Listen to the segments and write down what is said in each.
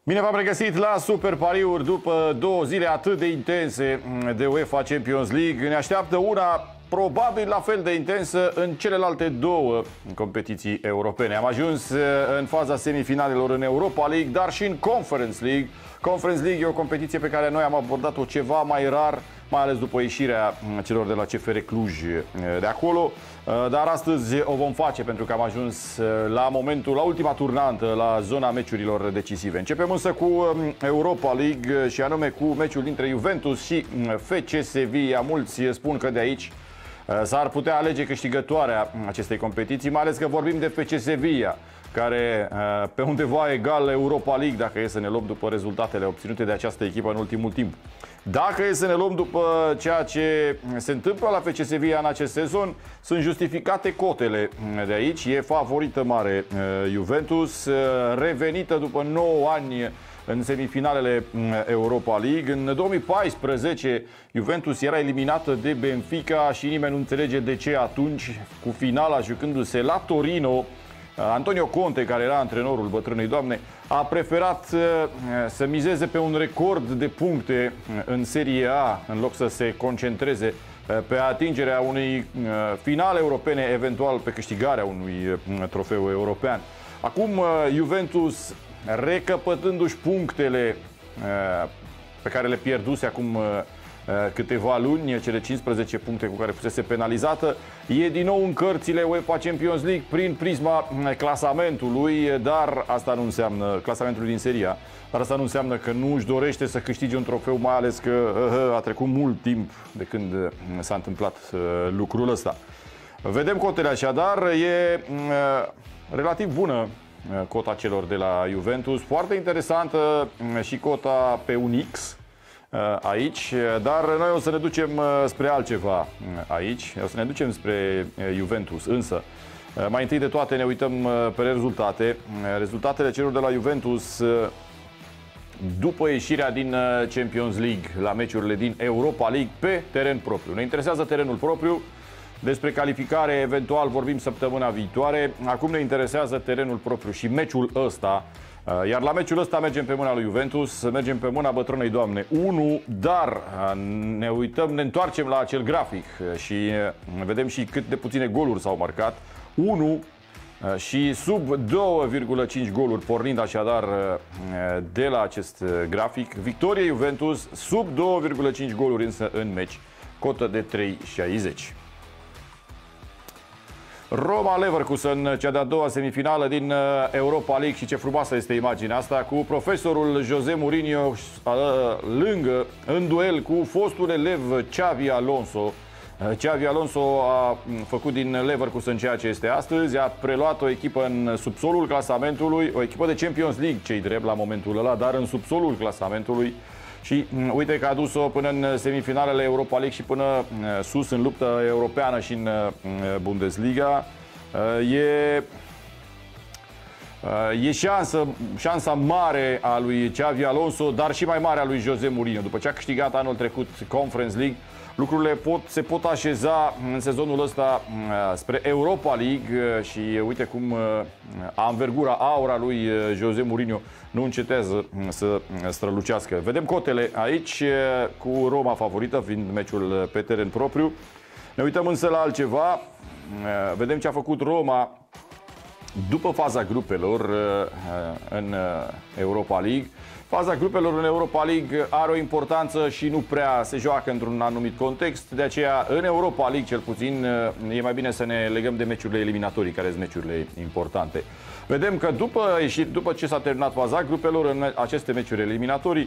Bine v-am regăsit la Super Pariuri după 2 zile atât de intense de UEFA Champions League. Ne așteaptă una probabil la fel de intensă în celelalte 2 competiții europene. Am ajuns în faza semifinalelor în Europa League, dar și în Conference League. Conference League e o competiție pe care noi am abordat-o ceva mai rar, mai ales după ieșirea celor de la CFR Cluj de acolo. Dar astăzi o vom face pentru că am ajuns la ultima turnantă, la zona meciurilor decisive. Începem însă cu Europa League și anume cu meciul dintre Juventus și FC Sevilla. Mulți spun că de aici s-ar putea alege câștigătoarea acestei competiții, mai ales că vorbim de FC Sevilla, care pe undeva egal Europa League, dacă e să ne luăm după rezultatele obținute de această echipă în ultimul timp. Dacă e să ne luăm după ceea ce se întâmplă la FC Sevilla în acest sezon, sunt justificate cotele de aici. E favorită mare Juventus, revenită după 9 ani în semifinalele Europa League. În 2014 Juventus era eliminată de Benfica și nimeni nu înțelege de ce atunci, cu finala jucându-se la Torino. Antonio Conte, care era antrenorul bătrânei doamne, a preferat să mizeze pe un record de puncte în Serie A în loc să se concentreze pe atingerea unei finale europene, eventual pe câștigarea unui trofeu european. Acum Juventus, recăpătându-și punctele pe care le pierduse acum câteva luni, cele 15 puncte cu care fusese penalizată, e din nou în cărțile UEFA Champions League prin prisma clasamentului, dar asta nu înseamnă clasamentului din Serie A, dar asta nu înseamnă că nu își dorește să câștige un trofeu, mai ales că a trecut mult timp de când s-a întâmplat lucrul ăsta. Vedem cotele așadar, e relativ bună cota celor de la Juventus, foarte interesantă și cota pe un X aici, dar noi o să ne ducem spre altceva aici, o să ne ducem spre Juventus, însă mai întâi de toate ne uităm pe rezultate. Rezultatele celor de la Juventus după ieșirea din Champions League la meciurile din Europa League pe teren propriu. Ne interesează terenul propriu, despre calificare eventual vorbim săptămâna viitoare. Acum ne interesează terenul propriu și meciul ăsta. Iar la meciul ăsta mergem pe mâna lui Juventus, mergem pe mâna bătrânei doamne 1, dar ne uităm, ne întoarcem la acel grafic și vedem și cât de puține goluri s-au marcat. 1 și sub 2,5 goluri, pornind așadar de la acest grafic. Victorie Juventus, sub 2,5 goluri însă în meci, cotă de 3,60. Roma-Leverkusen, cea de-a doua semifinală din Europa League, și ce frumoasă este imaginea asta, cu profesorul José Mourinho lângă, în duel cu fostul elev Xavi Alonso. Xavi Alonso a făcut din Leverkusen ceea ce este astăzi, a preluat o echipă în subsolul clasamentului, o echipă de Champions League, ce-i drept la momentul ăla, dar în subsolul clasamentului. Și uite că a dus-o până în semifinalele Europa League și până sus în luptă europeană și în Bundesliga. E șansa mare a lui Xavi Alonso, dar și mai mare a lui José Mourinho. După ce a câștigat anul trecut Conference League, lucrurile se pot așeza în sezonul ăsta spre Europa League și uite cum anvergura, aura lui José Mourinho nu încetează să strălucească. Vedem cotele aici, cu Roma favorită, fiind meciul pe teren propriu. Ne uităm însă la altceva. Vedem ce a făcut Roma după faza grupelor în Europa League. Faza grupelor în Europa League are o importanță și nu prea se joacă într-un anumit context. De aceea, în Europa League, cel puțin, e mai bine să ne legăm de meciurile eliminatorii, care sunt meciurile importante. Vedem că după ce s-a terminat faza grupelor în aceste meciuri eliminatorii,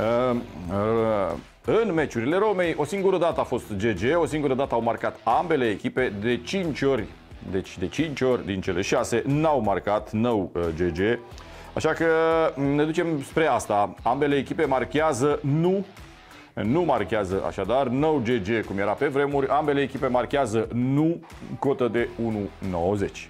în meciurile Romei, o singură dată a fost GG, o singură dată au marcat ambele echipe, de 5 ori. Deci de 5 ori din cele 6 n-au marcat, no GG. Așa că ne ducem spre asta. Ambele echipe marchează, nu marchează așadar, no GG cum era pe vremuri. Ambele echipe marchează nu, cotă de 1,90.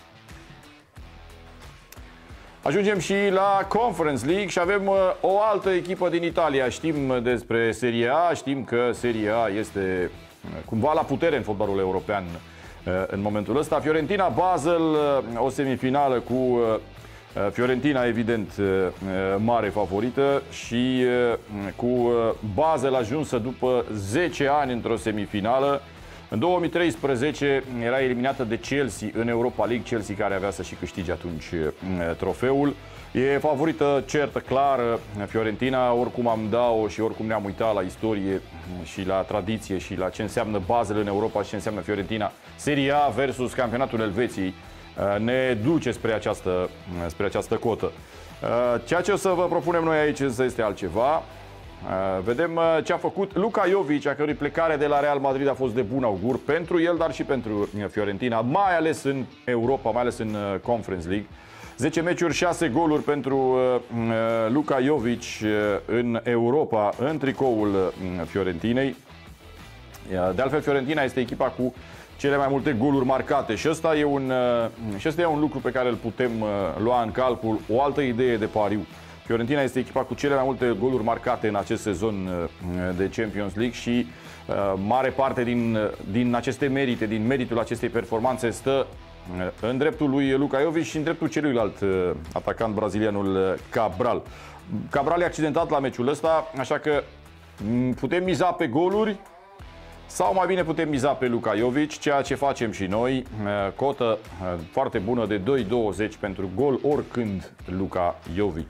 Ajungem și la Conference League și avem o altă echipă din Italia. Știm despre Serie A, știm că Serie A este cumva la putere în fotbalul european în momentul ăsta. Fiorentina Basel, o semifinală cu Fiorentina, evident, mare favorită și cu bazele ajunsă după 10 ani într-o semifinală. În 2013 era eliminată de Chelsea în Europa League, Chelsea care avea să și câștige atunci trofeul. E favorită certă, clară, Fiorentina, oricum am dat-o și oricum ne-am uitat la istorie și la tradiție și la ce înseamnă bazele în Europa și ce înseamnă Fiorentina. Serie A versus campionatul Elveției ne duce spre această cotă. Ceea ce o să vă propunem noi aici însă este altceva. Vedem ce a făcut Luka Jovic, a cărui plecare de la Real Madrid a fost de bun augur pentru el, dar și pentru Fiorentina, mai ales în Europa, mai ales în Conference League. 10 meciuri, 6 goluri pentru Luka Jovic în Europa, în tricoul Fiorentinei. De altfel, Fiorentina este echipa cu cele mai multe goluri marcate și ăsta e un lucru pe care îl putem lua în calcul. O altă idee de pariu. Fiorentina este echipa cu cele mai multe goluri marcate în acest sezon de Champions League și mare parte din aceste merite, din meritul acestei performanțe stă în dreptul lui Luka Jovic și în dreptul celuilalt atacant brazilianul Cabral. Cabral e accidentat la meciul ăsta, așa că putem miza pe goluri sau mai bine putem miza pe Luka Jovic, ceea ce facem și noi. Cotă foarte bună de 2,20 pentru gol oricând Luka Jovic.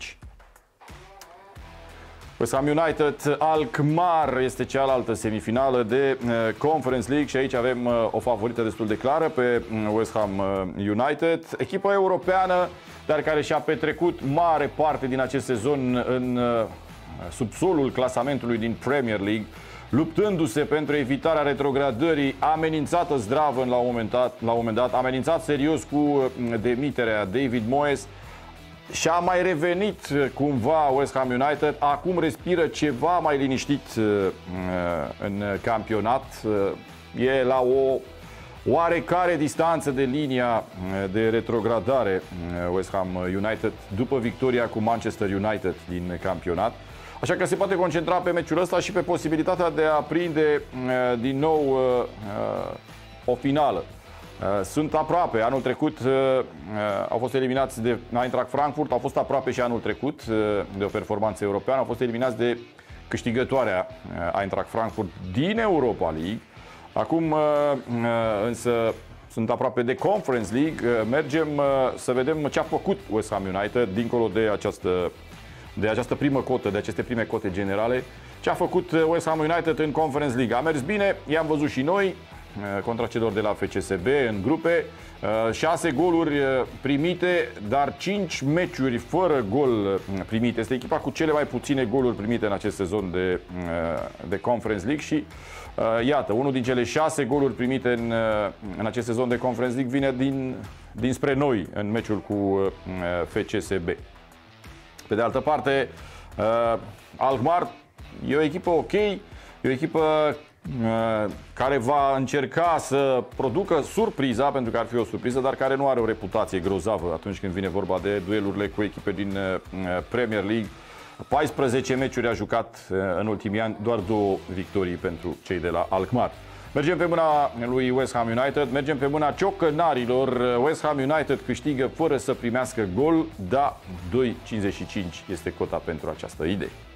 West Ham United, Alkmaar este cealaltă semifinală de Conference League și aici avem o favorită destul de clară pe West Ham United. Echipa europeană, dar care și-a petrecut mare parte din acest sezon în subsolul clasamentului din Premier League, luptându-se pentru evitarea retrogradării, amenințată zdravă la un moment dat, amenințat serios cu demiterea David Moyes. Și a mai revenit cumva West Ham United, acum respiră ceva mai liniștit în campionat. E la o oarecare distanță de linia de retrogradare West Ham United după victoria cu Manchester United din campionat. Așa că se poate concentra pe meciul ăsta și pe posibilitatea de a prinde din nou o finală. Sunt aproape. Anul trecut au fost eliminați de Eintracht Frankfurt, au fost aproape și anul trecut de o performanță europeană, au fost eliminați de câștigătoarea Eintracht Frankfurt din Europa League. Acum însă sunt aproape de Conference League. Mergem să vedem ce a făcut West Ham United dincolo de această primă cotă, de aceste prime cote generale. Ce a făcut West Ham United în Conference League? A mers bine, i-am văzut și noi contra celor de la FCSB în grupe. 6 goluri primite, dar 5 meciuri fără gol primite. Este echipa cu cele mai puține goluri primite în acest sezon de Conference League și iată, unul din cele 6 goluri primite în acest sezon de Conference League vine dinspre noi în meciul cu FCSB. Pe de altă parte, Alkmaar e o echipă ok, e o echipă care va încerca să producă surpriza, pentru că ar fi o surpriză, dar care nu are o reputație grozavă atunci când vine vorba de duelurile cu echipe din Premier League. 14 meciuri a jucat în ultimii ani, doar 2 victorii pentru cei de la Alkmaar. Mergem pe mâna lui West Ham United, mergem pe mâna ciocănarilor. West Ham United câștigă fără să primească gol, da, 2,55 este cota pentru această idee.